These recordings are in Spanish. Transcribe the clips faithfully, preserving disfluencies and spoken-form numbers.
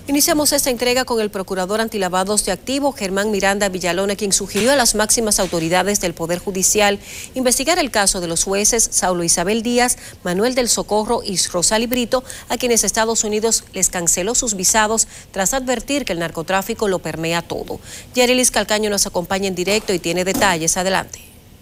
Iniciamos esta entrega con el procurador antilavados de activos, Germán Miranda Villalona, quien sugirió a las máximas autoridades del Poder Judicial investigar el caso de los jueces Saulo Isabel Díaz, Manuel del Socorro y Rosali Brito, a quienes Estados Unidos les canceló sus visados tras advertir que el narcotráfico lo permea todo. Yerilis Calcaño nos acompaña en directo y tiene detalles. Adelante.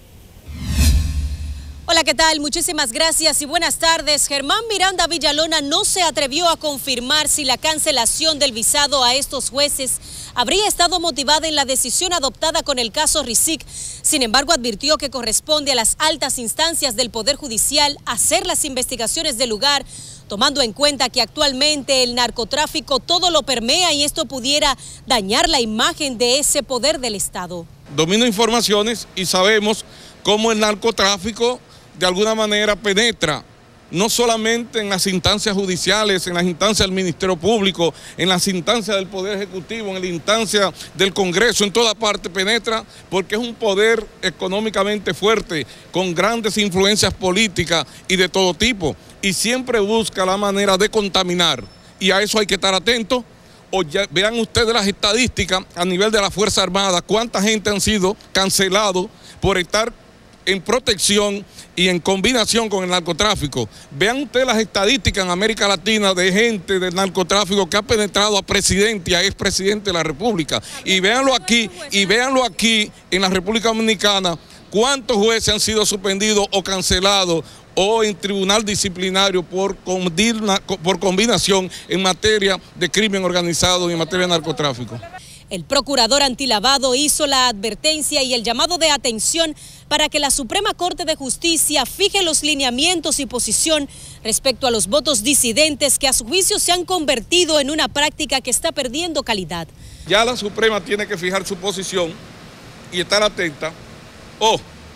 Hola, ¿qué tal? Muchísimas gracias y buenas tardes. Germán Miranda Villalona no se atrevió a confirmar si la cancelación del visado a estos jueces habría estado motivada en la decisión adoptada con el caso Rizik. Sin embargo, advirtió que corresponde a las altas instancias del Poder Judicial hacer las investigaciones del lugar, tomando en cuenta que actualmente el narcotráfico todo lo permea y esto pudiera dañar la imagen de ese poder del Estado. Domino informaciones y sabemos cómo el narcotráfico de alguna manera penetra no solamente en las instancias judiciales, en las instancias del Ministerio Público, en las instancias del Poder Ejecutivo, en la instancia del Congreso, en toda parte penetra, porque es un poder económicamente fuerte, con grandes influencias políticas y de todo tipo, y siempre busca la manera de contaminar, y a eso hay que estar atentos. O ya, vean ustedes las estadísticas a nivel de la Fuerza Armada, cuánta gente han sido cancelados por estar en protección y en combinación con el narcotráfico. Vean ustedes las estadísticas en América Latina de gente del narcotráfico que ha penetrado a presidente y a expresidente de la República. Y véanlo aquí, y véanlo aquí en la República Dominicana, cuántos jueces han sido suspendidos o cancelados o en tribunal disciplinario por, por combinación en materia de crimen organizado y en materia de narcotráfico. El procurador antilavado hizo la advertencia y el llamado de atención para que la Suprema Corte de Justicia fije los lineamientos y posición respecto a los votos disidentes que a su juicio se han convertido en una práctica que está perdiendo calidad. Ya la Suprema tiene que fijar su posición y estar atenta. Oh,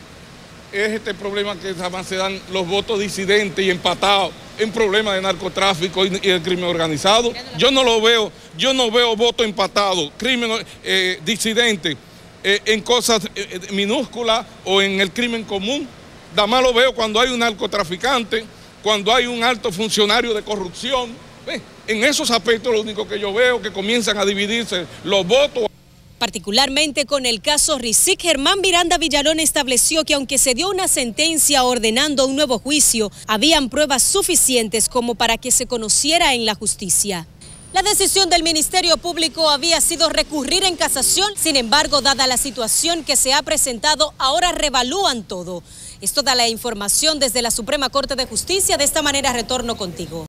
es este problema que jamás se dan los votos disidentes y empatados en problemas de narcotráfico y de crimen organizado. Yo no lo veo, yo no veo votos empatados, crimen eh, disidente eh, en cosas eh, minúsculas o en el crimen común. Nada más lo veo cuando hay un narcotraficante, cuando hay un alto funcionario de corrupción. Eh, en esos aspectos lo único que yo veo que comienzan a dividirse los votos. Particularmente con el caso Rizik, Germán Miranda Villalona estableció que aunque se dio una sentencia ordenando un nuevo juicio, habían pruebas suficientes como para que se conociera en la justicia. La decisión del Ministerio Público había sido recurrir en casación, sin embargo, dada la situación que se ha presentado, ahora revalúan todo. Es toda la información desde la Suprema Corte de Justicia, de esta manera retorno contigo.